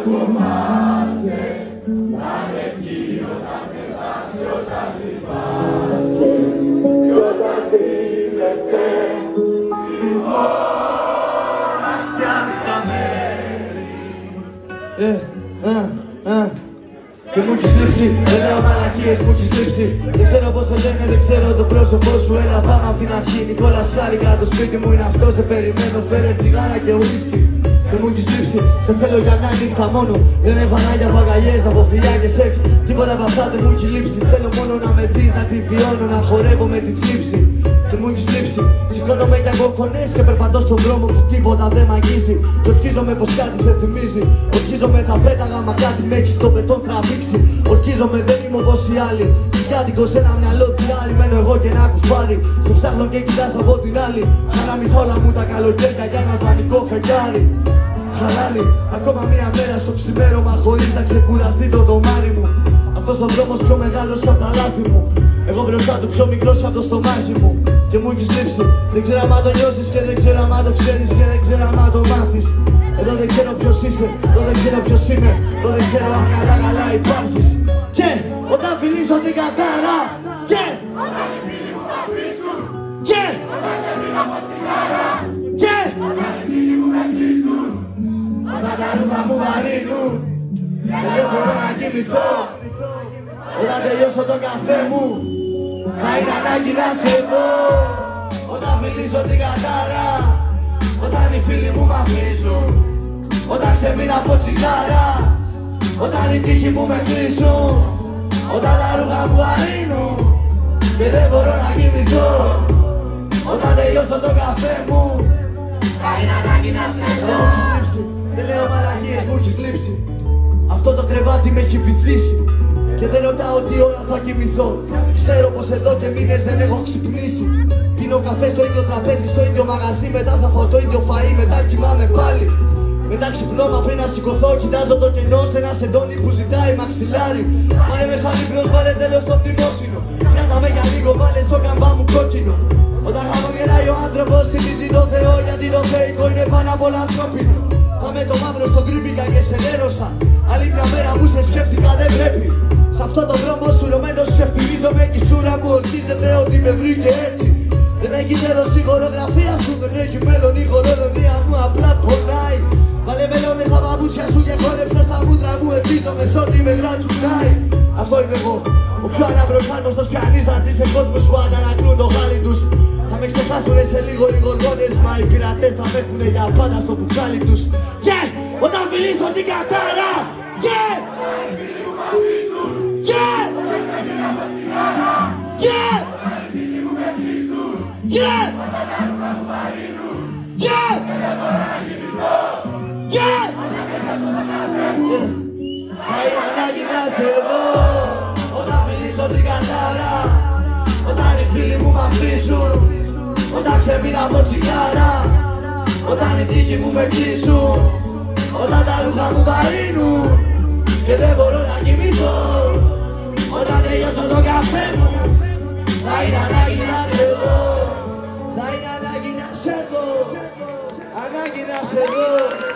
ακουμάσαι, να είναι εκεί όταν πετάς, όταν λυπάσαι κι όταν κρύβεσαι στις μοναξιά στα μέρη. Και μου έχεις λείψει, δεν λέω μαλακίες, μου έχεις λείψει. Δεν ξέρω πώς σε λένε, δεν ξέρω το πρόσωπό σου. Έλα πάμε απ' την αρχή, Νικόλας Χάρηκα. Το σπίτι μου είναι αυτό, σε περιμένω, φέρε τσιγάρα και ουίσκι. Και μου έχεις λείψει, σε θέλω για μια νύχτα μόνο. Δεν έβανα για παγαλιές, από φιλιά και σεξ. Τίποτα από αυτά δεν μου έχει λείψει. Θέλω μόνο να με δεις, να τη βιώνω, να χορεύω με τη θλίψη. Και μου έχεις λείψει, σηκώνομαι κι εγώ φωνές και περπατώ στον δρόμο που τίποτα δεν μ' αγγίζει. Και ορκίζομαι πως κάτι σε θυμίζει. Ορκίζομαι θα πέταγα μα κάτι με έχεις στο πετόν τραβήξει. Ορκίζομαι δεν είμαι όπως οι άλλοι. Σκιάτικο σε ένα μυαλό την άλλη. Μένω εγώ και ένα κουφάρι. Σε ψάχνω και κοιτάς από την άλλη. Χαράμισα όλα μου τα καλοκαίρια για ένα δανεικό φεγγάρι. Χαλάλι, ακόμα μία μέρα στο ξημέρωμα χωρίς να ξεκουραστεί το δωμάρι μου. Αυτός ο δρόμος πιο μεγάλος απ' τα λάθη μου. Εγώ μπροστά του πιο μικρός απ' το στομάχι μου. Και μου έχεις λείψει, δεν ξέρω άμα το νιώσεις και δεν ξέρω άμα το ξέρεις και δεν ξέρω άμα το μάθεις. Εδώ δεν ξέρω ποιος είσαι, εδώ δεν ξέρω ποιος είμαι, εδώ δεν ξέρω αν καλά υπάρχεις. Και όταν φιλήσω την κατάρα, και όταν οι φίλοι μου θα κλείσουν, και όταν σε πίνω από τσιγάρα, και όταν οι φίλοι μου με κλείσουν, όταν τα ρούχα μου βαρύνουν και δεν μπορώ να κοιμηθώ. Όταν τελειώσω τον καφέ μου θα είναι ανάγκη να σε δω. Όταν φιλήσω την κατάρα, όταν οι φίλοι μου μ' αφήσουν, όταν ξεμείνω από τσιγάρα, όταν οι τύχοι μου με κλείσουν, όταν τα ρούχα μου βαρύνουν και δεν μπορώ να κοιμηθώ. Όταν τελειώσω τον καφέ μου θα είναι ανάγκη να σε δω. μου έχεις λείψει, δεν λέω μαλακίες, μου έχεις λείψει. Αυτό το κρεβάτι με έχει βυθίσει και δεν ρωτάω τι ώρα θα κοιμηθώ. Ξέρω πως εδώ και μήνες δεν έχω ξυπνήσει. Πίνω καφέ στο ίδιο τραπέζι, στο ίδιο μαγαζί. Μετά θα φάω το ίδιο φαΐ, μετά κοιμάμαι πάλι. Μετά ξυπνώ μα πριν να σηκωθώ, κοιτάζω το κενό σε ένα σεντόνι που ζητάει μαξιλάρι. Πάρε μέσα λίπνος, βάλε τέλος στο μνημόσυνο. Κράτα με για λίγο, βάλε στο καμπά μου κόκκινο. Όταν χαμογελάει ο άνθρωπος θυμίζει το Θεό, γιατί το θεϊκό είναι πάνω απ' όλα ανθρώπινο. Πάμε το μαύρο στον κρύμπηκα και σε λέρωσα. Άλλη μια μέρα που σε σκέφτηκα δεν πρέπει. Σ' αυτό το δρόμο σου ρωμένος ξεφτιλίζομαι κι η σούρα μου ορκίζεται ότι με βρήκε έτσι. Δεν έχει τέλος η χορογραφία σου, δεν έχει μέλλον η χορολογία μου, απλά πονάει. Βάλε μελώνες στα παπούτσια σου και χόρεψε στα μούτρα μου, ευτίζομαι σ' ό,τι με γρατσουνάει. Αυτό είμαι εγώ, ο πιο αναβροσάρμοστος πιανίστατζης σε κόσμους που ανανακρούν το χάλι τους. Θα με ξεχάσουνε σε λίγο οι γοργόνες, μα οι πειρατές θα με έχουνε για πάντα στο μπουκάλι τους. Και όταν φιλήσω την κατάρα, και και και και και θα είναι ανάγκη να σε δω. Όταν φιλήσω την κατάρα, όταν οι φίλοι μου μ' αφήσουν, όταν ξεμείνω από τσιγάρα, όταν οι τύχοι μου με κλείσουν, όταν τα ρούχα μου βαρύνουν και δεν μπορώ να κοιμηθώ. Όταν τελειώσω τον καφέ μου θα είναι ανάγκη να σε δω. Θα είναι ανάγκη να σε δω, ανάγκη να σε δω.